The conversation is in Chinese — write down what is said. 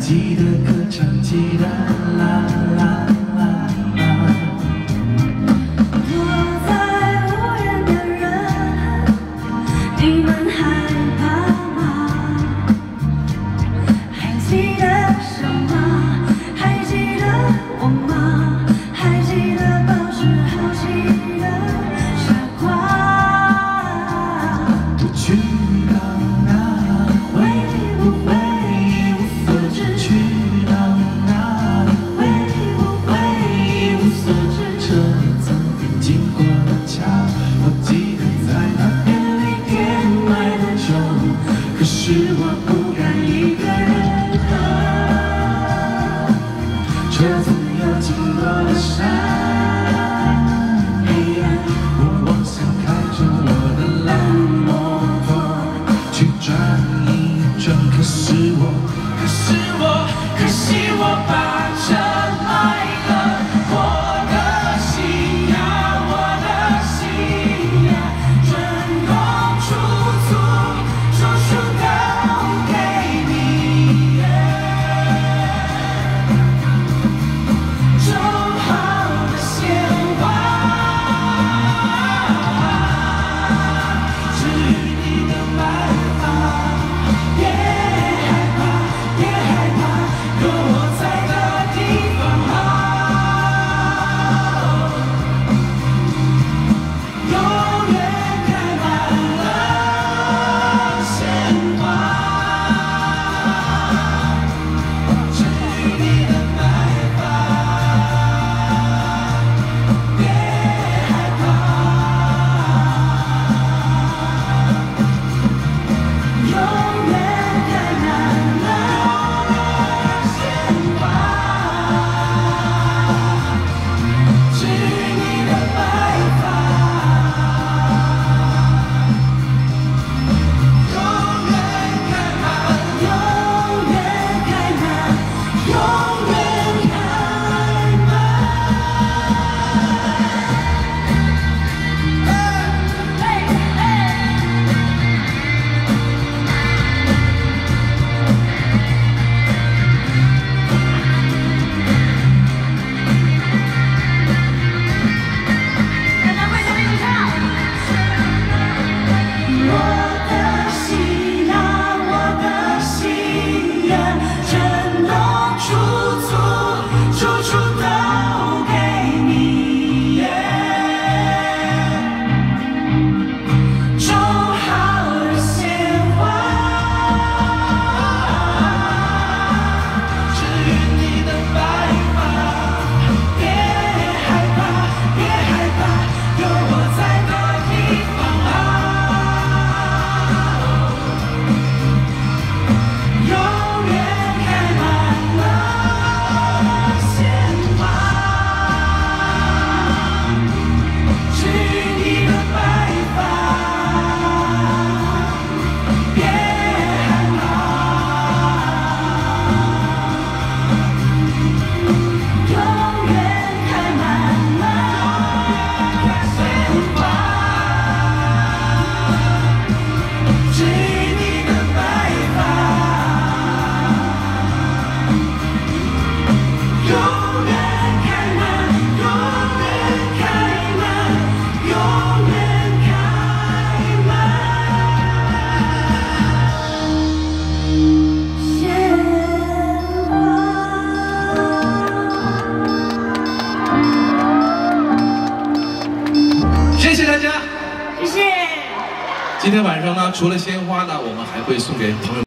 记得歌唱起来，啦啦啦啦。 躲在无言的人，你们害怕吗？还记得什么？还记得我吗？还记得保持好奇的傻瓜。 都去到哪？会不会？ 是我不敢一个人喝，车子又经过了山，黑暗，我妄想开着我的蓝摩托去转一转，可惜我把车卖了，我的心呀，我的心呀，真空出租，处处。 谢谢大家， 谢谢。 今天晚上呢，除了鲜花呢，我们还会送给朋友。